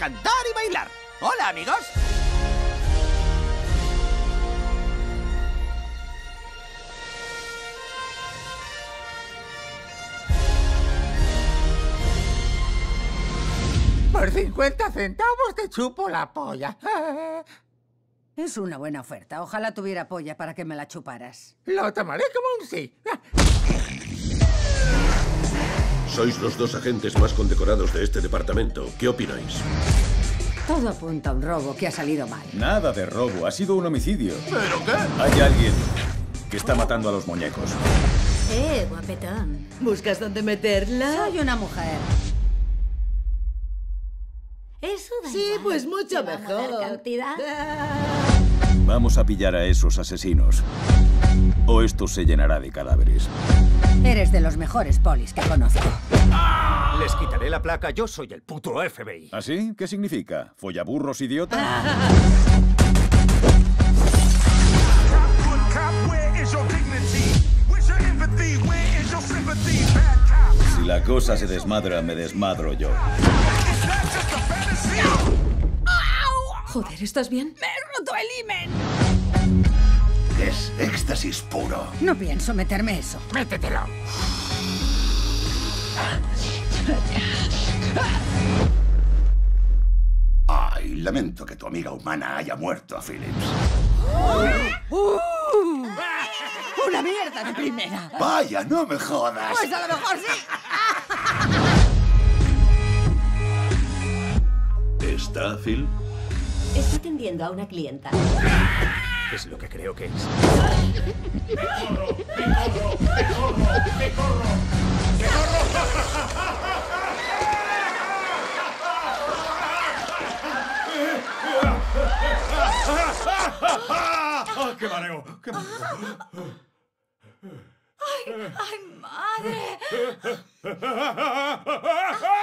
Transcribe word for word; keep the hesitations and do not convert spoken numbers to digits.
cantar y bailar. ¡Hola, amigos! Por cincuenta centavos te chupo la polla. Es una buena oferta. Ojalá tuviera polla para que me la chuparas. Lo tomaré como un sí. Sois los dos agentes más condecorados de este departamento. ¿Qué opináis? Todo apunta a un robo que ha salido mal. Nada de robo, ha sido un homicidio. ¿Pero qué? Hay alguien que está matando a los muñecos. Eh, guapetón. ¿Buscas dónde meterla? Soy una mujer. Eso da Sí, igual. pues mucho ¿Te vamos a dar mejor. cantidad? Vamos a pillar a esos asesinos. O esto se llenará de cadáveres. Eres de los mejores polis que conozco. Les quitaré la placa, yo soy el puto F B I. ¿Así? ¿Qué significa? ¿Follaburros, idiota? Si la cosa se desmadra, me desmadro yo. Joder, ¿estás bien? ¡Me he roto el himen! Es éxtasis puro. No pienso meterme eso. Métetelo. Ay, lamento que tu amiga humana haya muerto, Phillips. ¡Uh! ¡Una mierda de primera! Vaya, no me jodas. Pues a lo mejor sí. ¿Está, Phil? Está atendiendo a una clienta. Es lo que creo que es. ¡Qué mareo! ¡Qué mareo! ¡Ay, madre!